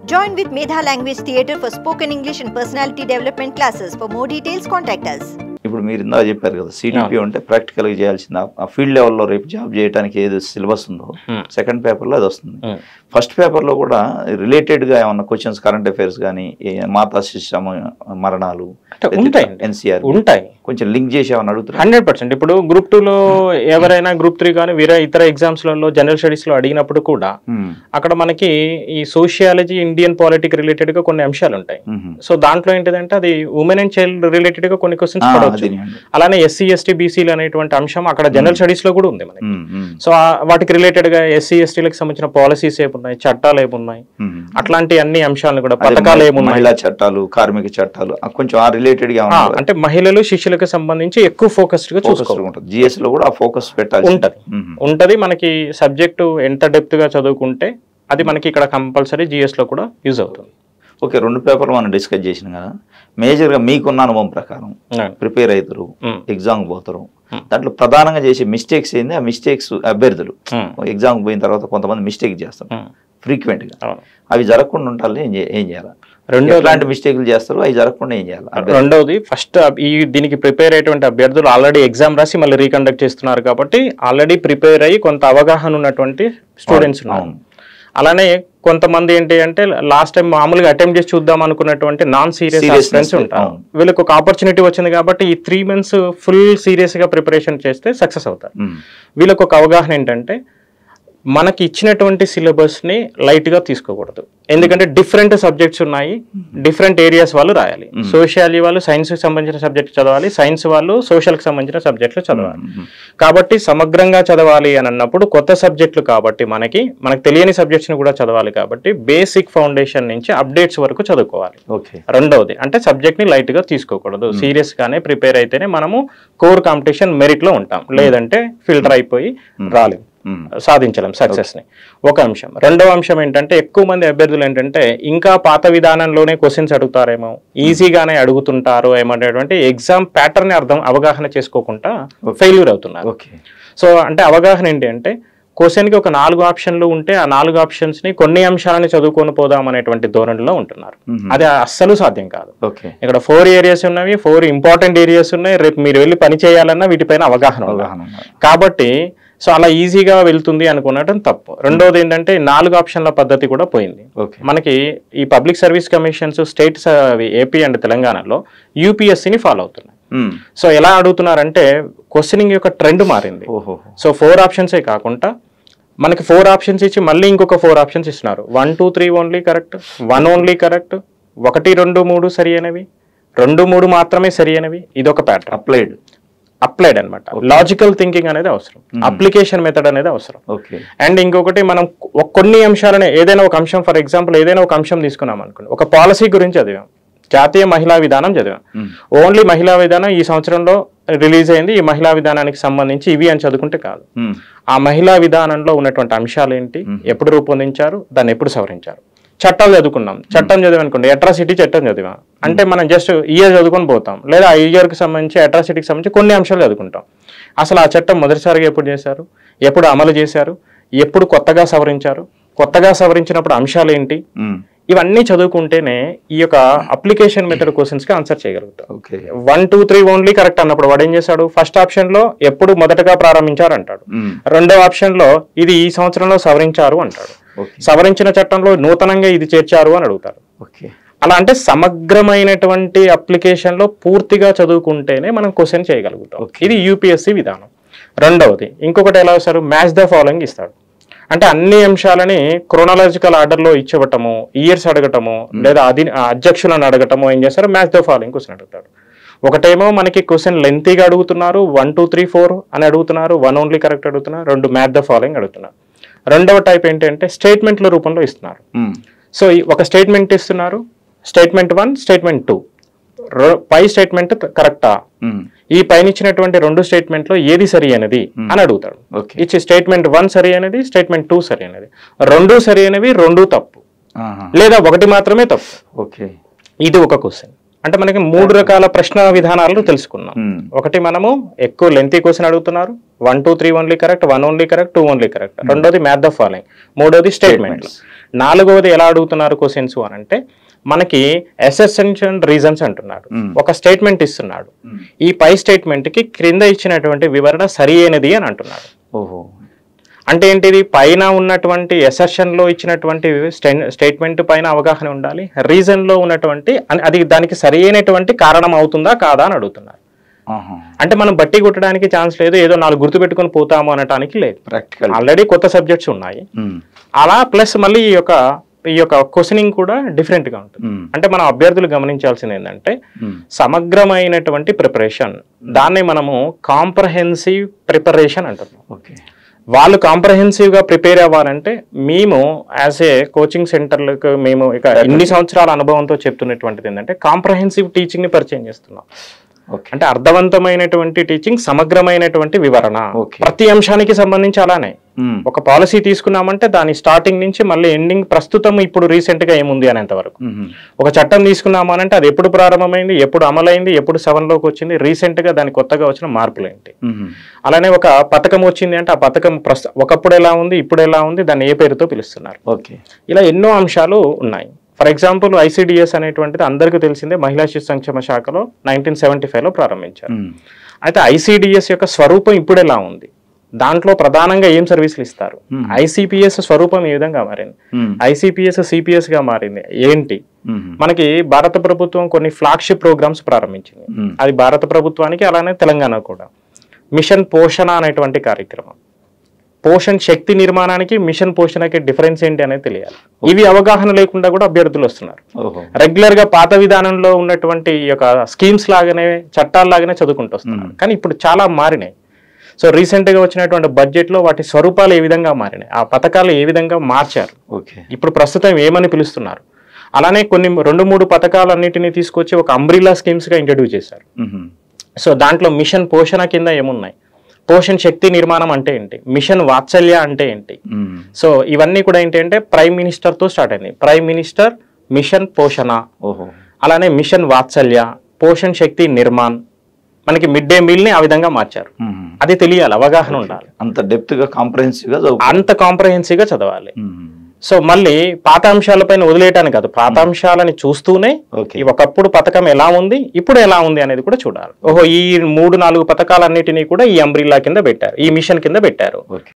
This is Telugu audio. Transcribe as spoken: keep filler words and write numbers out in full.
Join with Medha Language Theatre for spoken English and personality development classes. For more details, contact us. ఇప్పుడు మీరు ఇందా చెప్పారు కదా C D P O అంటే ప్రాక్టికల్ గా చేయాల్సింది ఆ ఫీల్డ్ లెవెల్లో రేపు జాబ్ చేయడానికి ఏది సిలబస్ ఉందో సెకండ్ పేపర్ లో అది వస్తుంది. ఫస్ట్ పేపర్ లో కూడా రిలేటెడ్ గా ఏమన్నా క్వశ్చన్స్ కరెంట్ అఫైర్స్ కానీ మాతా శిశు మరణాలు ఉంటాయి, ఎన్సీఆర్ ఉంటాయి, కొంచెం లింక్ చేసి ఏమన్నా అడుగుతారు. హండ్రెడ్ పర్సెంట్ ఇప్పుడు గ్రూప్ టూ లో ఎవరైనా గ్రూప్ త్రీ కానీ వేరే ఇతర ఎగ్జామ్స్ లలో జనరల్ స్టడీస్ లో అడిగినప్పుడు కూడా అక్కడ మనకి ఈ సోషియాలజీ ఇండియన్ పాలిటిక్ రిలేటెడ్ గా కొన్ని అంశాలు ఉంటాయి. సో దాంట్లో ఏంటిదంటే అది ఉమెన్ అండ్ చైల్డ్ రిలేటెడ్ గా కొన్ని క్వశ్చన్స్ పడవచ్చు. అలానే ఎస్సీ ఎస్టీ బీసీలు అనేటువంటి అంశం అక్కడ జనరల్ స్టడీస్ లో కూడా ఉంది మనకి. సో వాటికి రిలేటెడ్ గా ఎస్సీ ఎస్టీలకు సంబంధించిన పాలసీస్ ఏమున్నాయి, చట్టాలు ఏమున్నాయి, అట్లాంటి అన్ని అంశాలను కూడా పథకాలు ఏమున్నాయి, మహిళా చట్టాలు, కార్మిక చట్టాలు, కొంచెం ఆ రిలేటెడ్ గా అంటే మహిళలు శిష్యులకు సంబంధించి ఎక్కువ ఫోకస్డ్ గా చూసుకోవాలి. జిఎస్ లో కూడా ఫోకస్ పెట్టాలి ఉంటది ఉంటది మనకి సబ్జెక్టు ఎంత డెప్త్ గా చదువుకుంటే అది మనకి ఇక్కడ కంపల్సరీ జిఎస్ లో కూడా యూజ్ అవుతుంది. ఓకే, రెండు పేపర్లు మనం డిస్కస్ చేసినాం కదా. మేజర్గా మీకున్న అనుభవం ప్రకారం ప్రిపేర్ అవుతారు, ఎగ్జామ్ పోతారు, దాంట్లో ప్రధానంగా చేసే మిస్టేక్స్ ఏంది? ఆ మిస్టేక్స్ అభ్యర్థులు ఎగ్జామ్ పోయిన తర్వాత కొంతమంది మిస్టేక్ చేస్తారు ఫ్రీక్వెంట్ గా, అవి జరగకుండా ఉండాలి ఏం చేయాలి? రెండు ఎలాంటి మిస్టేక్లు చేస్తారు, అవి జరగకుండా ఏం చేయాలి? రెండవది ఫస్ట్ ఈ దీనికి ప్రిపేర్ అయ్యేటువంటి అభ్యర్థులు ఆల్రెడీ ఎగ్జామ్ రాసి మళ్ళీ రీకండక్ట్ చేస్తున్నారు కాబట్టి ఆల్రెడీ ప్రిపేర్ అయ్యి కొంత అవగాహన ఉన్నటువంటి స్టూడెంట్స్ ఉన్నారు. అలానే కొంతమంది ఏంటి అంటే లాస్ట్ టైం మామూలుగా అటెంప్ట్ చేసి చూద్దాం అనుకున్నటువంటి నాన్ సీరియస్ ఫ్రెండ్స్ ఉంటారు. వీళ్ళకి ఒక ఆపర్చునిటీ వచ్చింది కాబట్టి ఈ త్రీ మంత్స్ ఫుల్ సీరియస్ గా ప్రిపరేషన్ చేస్తే సక్సెస్ అవుతారు. వీళ్ళకి ఒక అవగాహన ఏంటంటే మనకి ఇచ్చినటువంటి సిలబస్ ని లైట్ గా తీసుకోకూడదు. ఎందుకంటే డిఫరెంట్ సబ్జెక్ట్స్ ఉన్నాయి, డిఫరెంట్ ఏరియాస్ వాళ్ళు రాయాలి. సోషియాలజీ వాళ్ళు సైన్స్ కి సంబంధించిన సబ్జెక్ట్ చదవాలి, సైన్స్ వాళ్ళు సోషల్ కి సంబంధించిన సబ్జెక్టులు చదవాలి. కాబట్టి సమగ్రంగా చదవాలి అని అన్నప్పుడు కొత్త సబ్జెక్టులు కాబట్టి మనకి మనకు తెలియని సబ్జెక్ట్స్ ని కూడా చదవాలి. కాబట్టి బేసిక్ ఫౌండేషన్ నుంచి అప్డేట్స్ వరకు చదువుకోవాలి. రెండవది అంటే సబ్జెక్ట్ ని లైట్ గా తీసుకోకూడదు, సీరియస్ గానే ప్రిపేర్ అయితేనే మనము కోర్ కాంపిటీషన్ మెరిట్ లో ఉంటాం, లేదంటే ఫిల్టర్ అయిపోయి రాలేం, సాధించలేం సక్సెస్ ని. ఒక అంశం. రెండవ అంశం ఏంటంటే ఎక్కువ మంది అభ్యర్థులు ఏంటంటే ఇంకా పాత విధానంలోనే క్వశ్చన్స్ అడుగుతారేమో, ఈజీగానే అడుగుతుంటారు ఏమనేటువంటి ఎగ్జామ్ ప్యాటర్న్ ని అర్థం అవగాహన చేసుకోకుండా ఫెయిల్యూర్ అవుతున్నారు. సో అంటే అవగాహన ఏంటి అంటే క్వశ్చన్ కి ఒక నాలుగు ఆప్షన్లు ఉంటే ఆ నాలుగు ఆప్షన్స్ ని కొన్ని అంశాలని చదువుకొని పోదాం అనేటువంటి ధోరణిలో ఉంటున్నారు. అది అస్సలు సాధ్యం కాదు. ఇక్కడ ఫోర్ ఏరియాస్ ఉన్నవి, ఫోర్ ఇంపార్టెంట్ ఏరియాస్ ఉన్నాయి. రేపు మీరు వెళ్ళి పని చేయాలన్నా వీటిపైన అవగాహన అవగాహన కాబట్టి సో అలా ఈజీగా వెళ్తుంది అనుకున్నట్టు తప్పు. రెండోది ఏంటంటే నాలుగు ఆప్షన్ల పద్ధతి కూడా పోయింది. మనకి ఈ public service commissions states AP and తెలంగాణలో యూపీఎస్సీని ఫాలో అవుతున్నాయి. సో ఎలా అడుగుతున్నారంటే క్వశ్చనింగ్ యొక్క ట్రెండ్ మారింది. సో ఫోర్ ఆప్షన్సే కాకుండా మనకి ఫోర్ ఆప్షన్స్ ఇచ్చి మళ్ళీ ఇంకొక ఫోర్ ఆప్షన్స్ ఇస్తున్నారు. One two three only correct, one only correct, ఒకటి రెండు మూడు సరి అయినవి, రెండు మూడు మాత్రమే సరి అయినవి. ఇది ఒక ప్యాటర్న్ అప్లైడ్ అప్లైడ్ అనమాట. లాజికల్ థింకింగ్ అనేది అవసరం, అప్లికేషన్ మెథడ్ అనేది అవసరం. అండ్ ఇంకొకటి మనం కొన్ని అంశాలనే ఏదైనా ఒక అంశం ఫర్ ఎగ్జాంపుల్ ఏదైనా ఒక అంశం తీసుకున్నాం అనుకోండి, ఒక పాలసీ గురించి చదివాం, జాతీయ మహిళా విధానం చదివాం, ఓన్లీ మహిళా విధానం ఈ సంవత్సరంలో రిలీజ్ అయింది, ఈ మహిళా విధానానికి సంబంధించి ఇవి అని చదువుకుంటే కాదు. ఆ మహిళా విధానంలో ఉన్నటువంటి అంశాలు ఏంటి, ఎప్పుడు రూపొందించారు, దాన్ని ఎప్పుడు సవరించారు. చట్టాలు చదువుకున్నాం, చట్టం చదివనుకోండి, అట్రాసిటీ చట్టం చదివాం అంటే మనం జస్ట్ ఇయర్ చదువుకొని పోతాం, లేదా ఆ ఇయర్కి సంబంధించి అట్రాసిటీకి సంబంధించి కొన్ని అంశాలు చదువుకుంటాం. అసలు ఆ చట్టం మొదటిసారిగా ఎప్పుడు చేశారు, ఎప్పుడు అమలు చేశారు, ఎప్పుడు కొత్తగా సవరించారు, కొత్తగా సవరించినప్పుడు అంశాలు ఏంటి, ఇవన్నీ చదువుకుంటేనే ఈ యొక్క అప్లికేషన్ మెథడ్ క్వశ్చన్స్ కి ఆన్సర్ చేయగలుగుతాం. One two three only correct అన్నప్పుడు వాడు ఏం చేశాడు, ఫస్ట్ ఆప్షన్ లో ఎప్పుడు మొదటగా ప్రారంభించారు అంటాడు, రెండో ఆప్షన్ లో ఇది ఈ సంవత్సరంలో సవరించారు అంటాడు, సవరించిన చట్టంలో నూతనంగా ఇది చేర్చారు అని అడుగుతారు. అలా అంటే సమగ్రమైనటువంటి అప్లికేషన్ లో పూర్తిగా చదువుకుంటేనే మనం క్వశ్చన్ చేయగలుగుతాం. ఇది యూపీఎస్సీ విధానం. రెండవది ఇంకొకటి ఎలా వస్తారు, మ్యాచ్ ద ఫాలోయింగ్ ఇస్తాడు. అంటే అన్ని అంశాలని క్రోనాలజికల్ ఆర్డర్లో ఇచ్చేవటము, ఇయర్స్ అడగటము, లేదా అది అధ్యక్షులను అడగటము ఏం చేస్తారు, మ్యాచ్ ద ఫాలోయింగ్ క్వశ్చన్ అడుగుతాడు. ఒకటేమో మనకి క్వశ్చన్ లెంతీగా అడుగుతున్నారు, వన్ టూ త్రీ ఫోర్ అని అడుగుతున్నారు, వన్ ఓన్లీ కరెక్ట్ అడుగుతున్నారు, రెండు మ్యాచ్ ద ఫాలోయింగ్ అడుగుతున్నారు. రెండవ టైప్ ఏంటంటే స్టేట్మెంట్ల రూపంలో ఇస్తున్నారు. సో ఒక స్టేట్మెంట్ ఇస్తున్నారు, స్టేట్మెంట్ వన్, స్టేట్మెంట్ టూ, పై స్టేట్మెంట్ కరెక్టా, ఈ పైన ఇచ్చినటువంటి రెండు స్టేట్మెంట్ లో ఏది సరి అయినది అని అడుగుతాడు. ఇచ్చి స్టేట్మెంట్ వన్ సరి అయినది, స్టేట్మెంట్ టూ సరి అయినది, రెండు సరి అయినవి, రెండు తప్పు, లేదా ఒకటి మాత్రమే తప్పు. ఇది ఒక క్వశ్చన్. అంటే మనకి మూడు రకాల ప్రశ్న విధానాలు తెలుసుకున్నాం. ఒకటి మనము ఎక్కువ లెంతీ క్వశ్చన్ అడుగుతున్నారు, one two three only correct, one only correct, two only correct. రెండోది మ్యాథ్ ద ఫాలోయింగ్, మూడోది స్టేట్మెంట్. నాలుగవది ఎలా అడుగుతున్నారు క్వశ్చన్స్ అని అంటే మనకి అసెన్షియల్ రీజన్స్ అంటున్నాడు. ఒక స్టేట్మెంట్ ఇస్తున్నాడు, ఈ పై స్టేట్మెంట్ కి క్రింద ఇచ్చినటువంటి వివరణ సరి అయినది అని అంటున్నాడు. ఓహో, అంటే ఏంటిది? పైన ఉన్నటువంటి అసెర్షన్ లో ఇచ్చినటువంటి స్టేట్మెంట్ పైన అవగాహన ఉండాలి, రీజన్ లో ఉన్నటువంటి అది దానికి సరి అయినటువంటి కారణం అవుతుందా కాదా అని అడుగుతున్నారు. అంటే మనం బట్టి కొట్టడానికి ఛాన్స్ లేదు, ఏదో నాలుగు గుర్తు పెట్టుకుని పోతాము అనటానికి లేదు. ప్రాక్టికల్ ఆల్రెడీ కొత్త సబ్జెక్ట్స్ ఉన్నాయి అలా. ప్లస్ మళ్ళీ ఈ యొక్క ఈ యొక్క క్వశ్చనింగ్ కూడా డిఫరెంట్ గా ఉంటుంది. అంటే మనం అభ్యర్థులు గమనించాల్సింది ఏంటంటే సమగ్రమైనటువంటి ప్రిపరేషన్, దాన్ని మనము కాంప్రహెన్సివ్ ప్రిపరేషన్ అంటున్నాం. వాళ్ళు కాంప్రహెన్సివ్ గా ప్రిపేర్ అవ్వాలంటే మేము యాజ్ ఏ కోచింగ్ సెంటర్లకు మేము ఇక ఇన్ని సంవత్సరాల అనుభవంతో చెప్తున్నటువంటిది ఏంటంటే కాంప్రహెన్సివ్ టీచింగ్ ని పరిచయం చేస్తున్నాం. అంటే అర్థవంతమైనటువంటి టీచింగ్, సమగ్రమైనటువంటి వివరణ, ప్రతి అంశానికి సంబంధించి. అలానే ఒక పాలసీ తీసుకున్నామంటే దాని స్టార్టింగ్ నుంచి మళ్ళీ ఎండింగ్, ప్రస్తుతం ఇప్పుడు రీసెంట్ గా ఏముంది అనేంత వరకు. ఒక చట్టం తీసుకున్నామనంటే అది ఎప్పుడు ప్రారంభమైంది, ఎప్పుడు అమలైంది, ఎప్పుడు సెవెన్ లోకి వచ్చింది, రీసెంట్ గా దాని కొత్తగా వచ్చిన మార్పులు ఏంటి. అలానే ఒక పథకం వచ్చింది అంటే ఆ పథకం ఒకప్పుడు ఎలా ఉంది, ఇప్పుడు ఎలా ఉంది, దాన్ని ఏ పేరుతో పిలుస్తున్నారు. ఇలా ఎన్నో అంశాలు ఉన్నాయి. ఫర్ ఎగ్జాంపుల్ ఐసిడిఎస్ అనేటువంటిది అందరికీ తెలిసిందే, మహిళా శిశు సంక్షేమ శాఖలో నైన్టీన్ సెవెంటీ ఫైవ్ లో ప్రారంభించారు. అయితే ఐసిడిఎస్ యొక్క స్వరూపం ఇప్పుడు ఎలా ఉంది, దాంట్లో ప్రధానంగా ఏం సర్వీసులు ఇస్తారు, ఐసిపిఎస్ స్వరూపం ఏ విధంగా మారింది, ఐసిపిఎస్ సిపిఎస్ గా మారింది ఏంటి. మనకి భారత ప్రభుత్వం కొన్ని ఫ్లాగ్షిప్ ప్రోగ్రామ్స్ ప్రారంభించింది, అది భారత ప్రభుత్వానికి అలానే తెలంగాణ కూడా. మిషన్ పోషణ అనేటువంటి కార్యక్రమం, పోషణ శక్తి నిర్మాణానికి మిషన్ పోషణకి డిఫరెన్స్ ఏంటి అనేది తెలియాలి. ఇవి అవగాహన లేకుండా కూడా అభ్యర్థులు వస్తున్నారు. రెగ్యులర్ గా పాత విధానంలో ఉన్నటువంటి యొక్క స్కీమ్స్ లాగానే చట్టాల లాగానే చదువుకుంటూ వస్తున్నారు. కానీ ఇప్పుడు చాలా మారినాయి. సో రీసెంట్ గా వచ్చినటువంటి బడ్జెట్ లో వాటి స్వరూపాలు ఏ విధంగా మారినాయి, ఆ పథకాలు ఏ విధంగా మార్చారు, ఇప్పుడు ప్రస్తుతం ఏమని పిలుస్తున్నారు. అలానే కొన్ని రెండు మూడు పథకాలన్నిటినీ తీసుకొచ్చి ఒక అంబ్రిల్లా స్కీమ్స్ గా ఇంట్రడ్యూస్ చేశారు. సో దాంట్లో మిషన్ పోషణ కింద ఏమున్నాయి, పోషణ శక్తి నిర్మాణం అంటే ఏంటి, మిషన్ వాత్సల్య అంటే ఏంటి. సో ఇవన్నీ కూడా ఏంటి అంటే ప్రైమ్ మినిస్టర్ తో స్టార్ట్ అయింది. ప్రైమ్ మినిస్టర్ మిషన్ పోషణ, అలానే మిషన్ వాత్సల్య, పోషణ శక్తి నిర్మాణ్, మనకి మిడ్ డే మీల్ ని ఆ విధంగా మార్చారు. అది తెలియాలి, అవగాహన ఉండాలి. అంత డెప్త్ గా కాంప్రహెన్సివ్ గా అంత కాంప్రహెన్సివ్ గా చదవాలి. సో మళ్ళీ పాఠాంశాలపైన వదిలేయటానికి కాదు, పాఠాంశాలని చూస్తూనే ఒకప్పుడు పథకం ఎలా ఉంది, ఇప్పుడు ఎలా ఉంది అనేది కూడా చూడాలి. ఓహో, ఈ మూడు నాలుగు పథకాలన్నిటినీ కూడా ఈ అంబ్రిల్లా కింద పెట్టారు, ఈ మిషన్ కింద పెట్టారు.